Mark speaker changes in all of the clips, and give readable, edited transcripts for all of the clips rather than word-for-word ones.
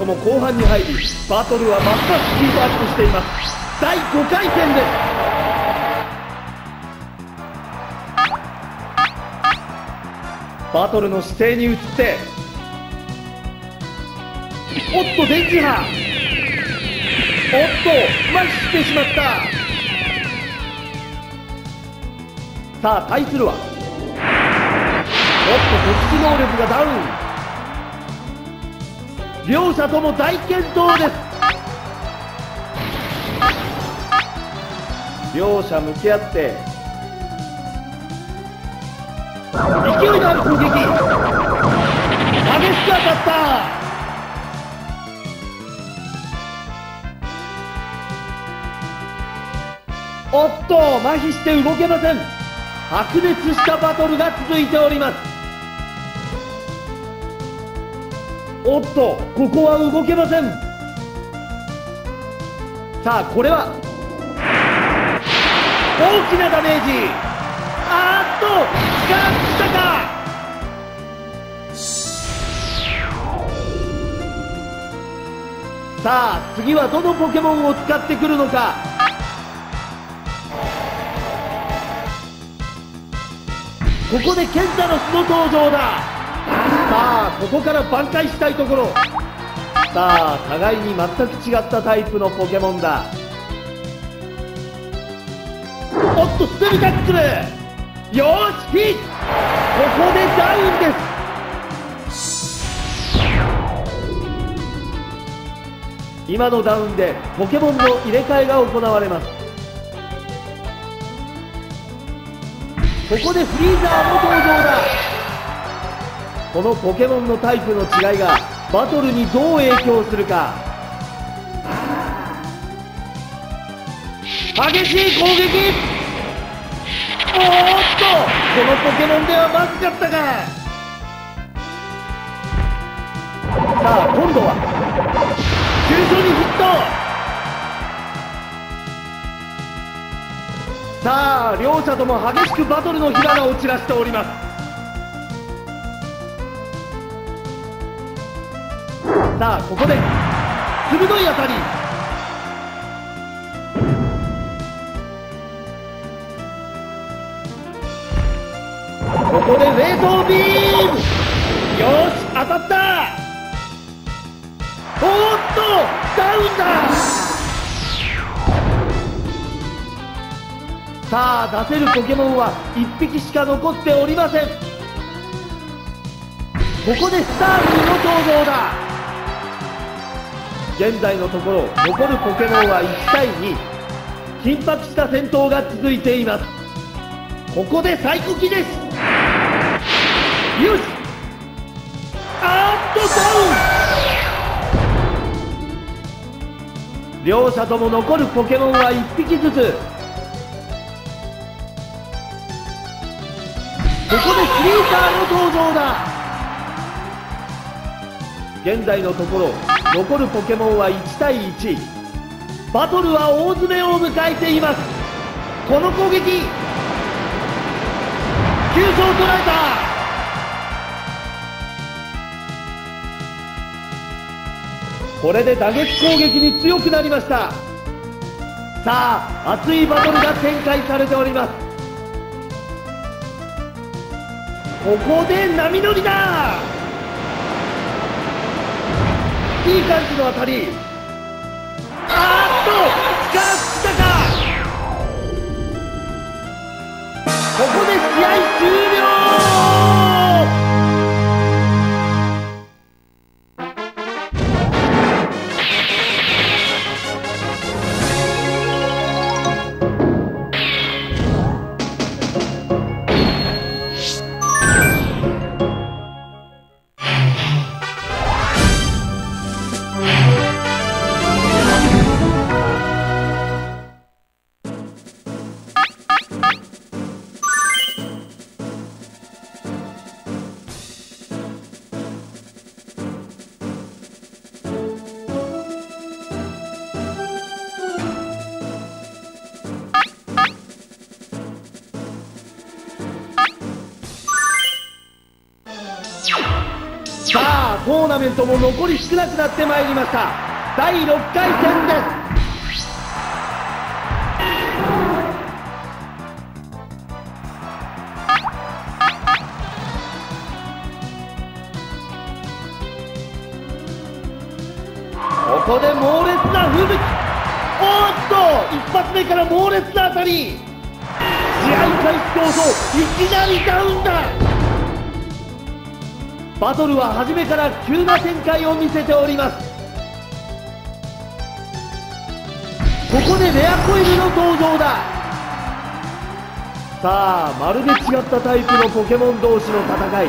Speaker 1: とも後半に入り、バトルはますますヒートアップしています。第5回戦です。バトルの姿勢に移って、おっと電磁波、おっと麻痺してしまった。さあ対するは、おっと特殊能力がダウン。両者とも大健闘です。両者向き合って勢いのある攻撃、激しく当たった。おっと麻痺して動けません。白熱したバトルが続いております。おっとここは動けません。さあこれは大きなダメージ。あーっと力尽きたか。さあ次はどのポケモンを使ってくるのか。ここでケンタロスの登場だ。さあここから挽回したいところ。さあ互いに全く違ったタイプのポケモンだ。おっとステルタックル、よーしヒット。ここでダウンです。今のダウンでポケモンの入れ替えが行われます。ここでフリーザーも登場だ。このポケモンのタイプの違いがバトルにどう影響するか。激しい攻撃。おーっとこのポケモンではまずかったか。さあ今度は急所にヒット。さあ両者とも激しくバトルの火花を散らしております。さあここで鋭い当たり。ここで冷凍ビーム。よし当たった。おーっとダウンだ。さあ出せるポケモンは1匹しか残っておりません。ここでスターリーの登場だ。現在のところ残るポケモンは1対2。緊迫した戦闘が続いています。ここでサイコキです。よし、あーっとダウン。両者とも残るポケモンは1匹ずつ。ここでフリーザーの登場だ。現在のところ残るポケモンは1対1。バトルは大詰めを迎えています。この攻撃、急所を捉えた。これで打撃攻撃に強くなりました。さあ熱いバトルが展開されております。ここで波乗りだ。いい感じの当たり。あーっと力尽きたか。ここで試合終了。 トーナメントも残り少なくなってまいりました。第6回戦です。ここで猛烈な吹雪。おっと、一発目から猛烈な当たり。試合開始早々いきなりダウンだ。バトルは初めから急な展開を見せております。ここでレアコイルの登場だ。さあ、まるで違ったタイプのポケモン同士の戦い。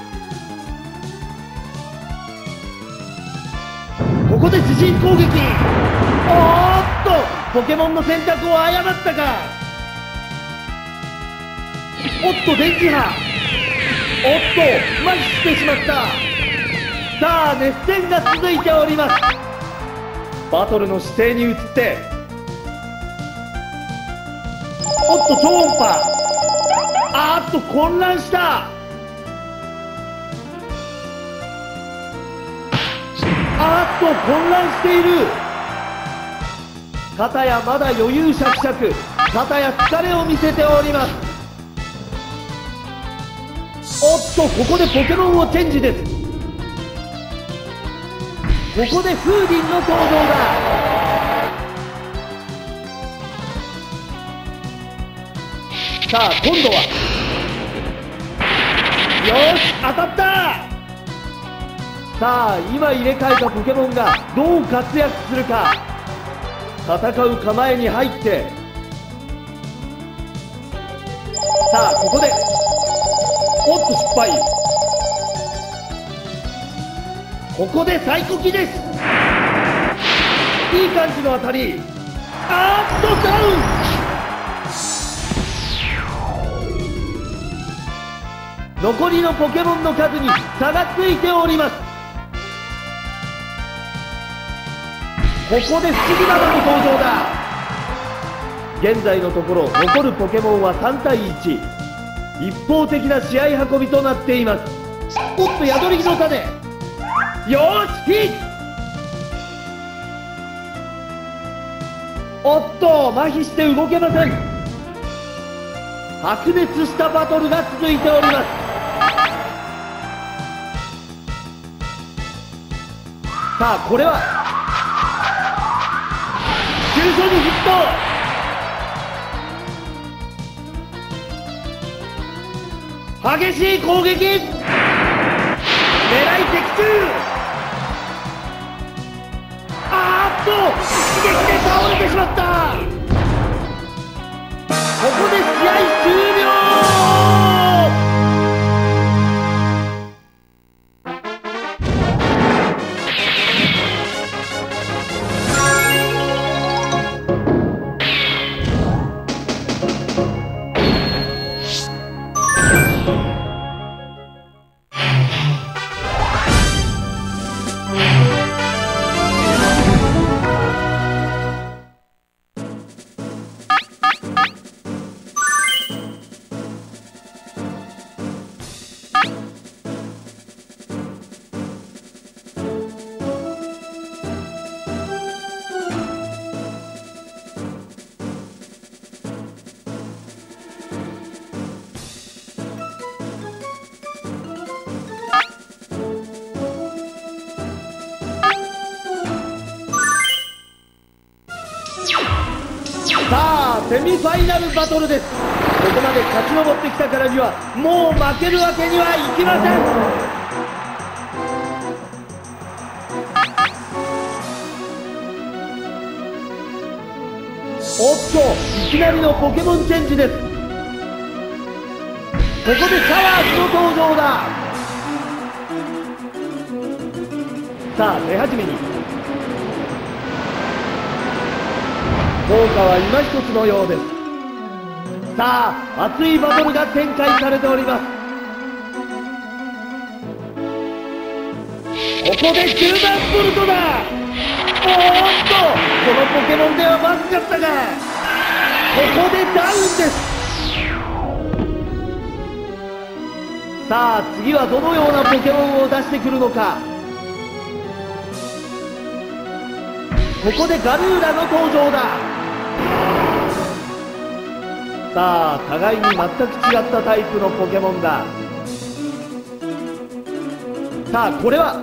Speaker 1: ここで自陣攻撃。おーっと、ポケモンの選択を誤ったか。おっと、電磁波。おっと、麻痺してしまった。さあ、熱戦が続いております。バトルの姿勢に移って、おっと、超音波。あーっと、混乱した。あーっと、混乱している。片やまだ余裕しゃくしゃく、片や疲れを見せております。おっと、ここでポケモンをチェンジです。ここでフーディンの登場だ。さあ、今度はよし、当たった。さあ、今入れ替えたポケモンがどう活躍するか。戦う構えに入って、さあ、ここでおっと、失敗。ここでサイコキです。いい感じの当たり。あーっと、ダウン。残りのポケモンの数に差がついております。ここで不思議なのの登場だ。現在のところ残るポケモンは3対1。一方的な試合運びとなっています。おっと、宿り木の種。よーし、ヒット。おっと、麻痺して動けません。白熱したバトルが続いております。さあ、これは急所にヒット。激しい攻撃。狙い的中。あーっと、一撃で倒れてしまった。ここで試合終了。さあ、セミファイナルバトルです。ここまで勝ち上ってきたからにはもう負けるわけにはいきません。おっと、いきなりのポケモンチェンジです。ここでシャワーズの登場だ。さあ、手始めに効果は今一つのようです。さあ、熱いバトルが展開されております。ここで10番ボルトだ。おーっと、このポケモンではまずかったが、ここでダウンです。さあ、次はどのようなポケモンを出してくるのか。 ここでガルーラの登場だ。さあ互いに全く違ったタイプのポケモンだ。さあこれは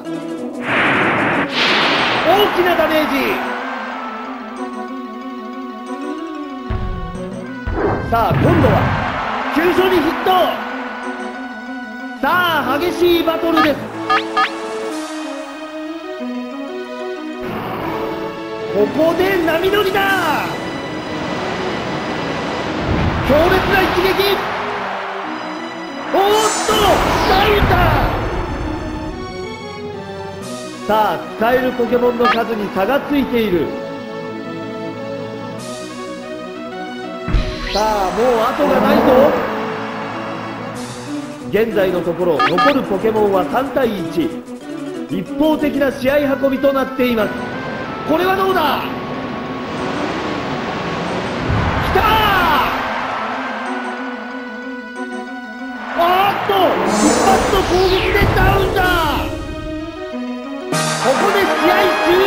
Speaker 1: 大きなダメージ。さあ今度は急所にヒット。さあ激しいバトルです。ここで波乗りだ。強烈な一撃。おーっとダウンだ。さあ使えるポケモンの数に差がついている。さあもう後がないぞ。現在のところ残るポケモンは3対1。一方的な試合運びとなっています。これはどうだ。きたー。あーっと一発の攻撃でダウンだ。ここで試合終了。